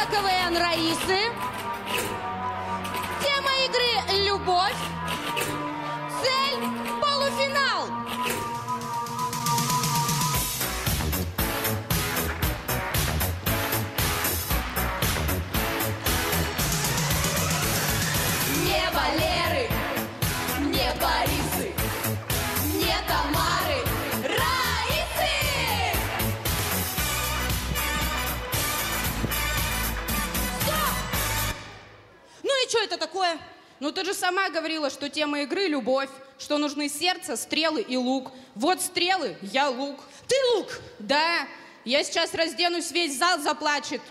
КВН Раисы. Тема игры «Любовь». Цель – полуфинал. Не Валеры, не Борисы, не Тамары, Раисы! Стоп! Ну и что это такое? Ну ты же сама говорила, что тема игры – любовь, что нужны сердце, стрелы и лук. Вот стрелы, я лук. Ты лук? Да, я сейчас разденусь, весь зал заплачет.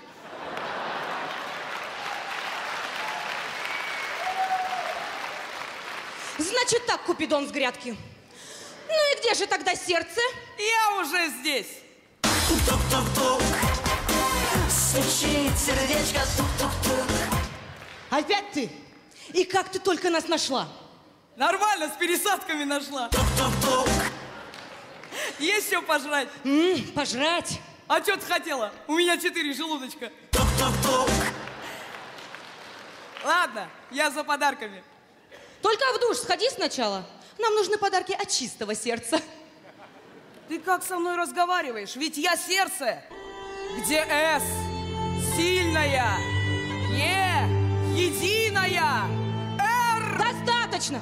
Значит так, Купидон с грядки. Ну и где же тогда сердце? Я уже здесь. Тук-тук-тук, стучит сердечко, тук-тук-тук. Опять ты? И как ты только нас нашла? Нормально, с пересадками нашла. Тук-тук-тук. Есть что пожрать? Пожрать. А что ты хотела? У меня 4 желудочка. Тук-тук-тук. Ладно, я за подарками. Только в душ сходи сначала. Нам нужны подарки от чистого сердца. Ты как со мной разговариваешь? Ведь я сердце. Где С? Сильная. Е. Единая. Р. Достаточно.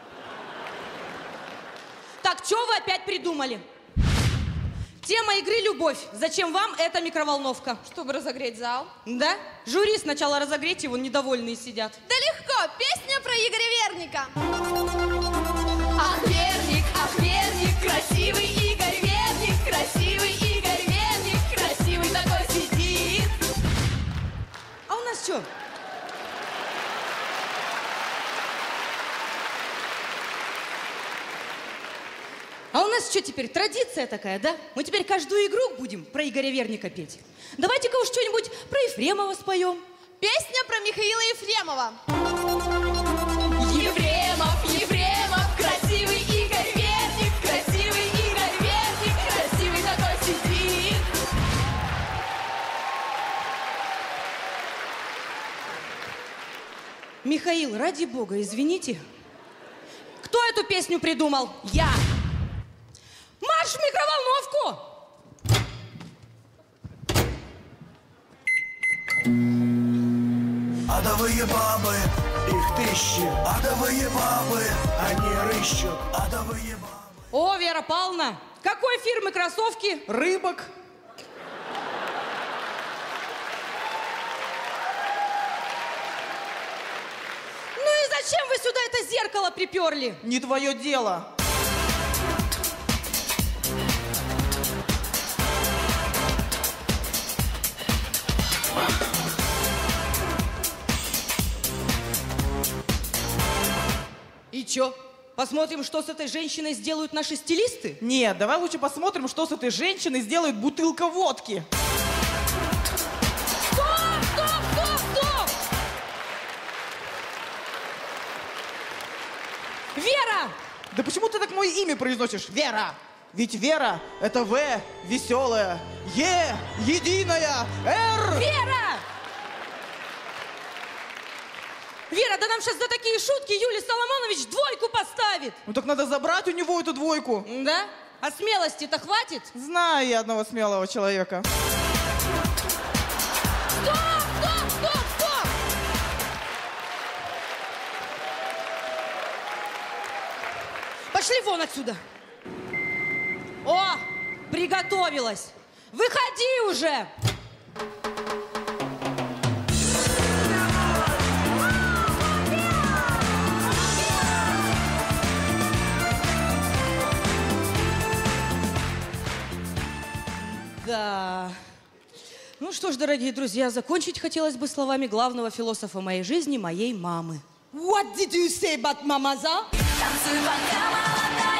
Так, что вы опять придумали? Тема игры «Любовь». Зачем вам эта микроволновка? Чтобы разогреть зал. Да? Жюри сначала разогреть его, недовольные сидят. Да легко, песня про Игоря Верника. Ах, Верник, красивый Игорь Верник, красивый Игорь Верник, красивый такой сидит. А у нас что? А у нас что теперь, традиция такая, да? Мы теперь каждую игру будем про Игоря Верника петь. Давайте-ка уж что-нибудь про Ефремова споем. Песня про Михаила Ефремова. Ефремов, красивый Игорь Верник, красивый Игорь Верник, красивый такой сидит. Михаил, ради бога, извините. Кто эту песню придумал? Я. Марш в микроволновку! Адовые бабы, их тысячи. Адовые бабы, они рыщут. Адовые бабы. О, Вера Павловна, какой фирмы кроссовки? Рыбок. Ну и зачем вы сюда это зеркало приперли? Не твое дело. И чё? Посмотрим, что с этой женщиной сделают наши стилисты? Нет, давай лучше посмотрим, что с этой женщиной сделает бутылка водки. Стоп! Вера! Да почему ты так мое имя произносишь? Вера! Ведь Вера — это В, веселая, Е, единая, Р. Вера! Вера, да нам сейчас за такие шутки Юлий Соломонович двойку поставит. Ну так надо забрать у него эту двойку. Да? А смелости-то хватит? Знаю я одного смелого человека. Стоп! Пошли вон отсюда. О, приготовилась. Выходи уже. Да. Ну что ж, дорогие друзья, закончить хотелось бы словами главного философа моей жизни, моей мамы. What did you say about Mamaza? Танцуй, пока молодая.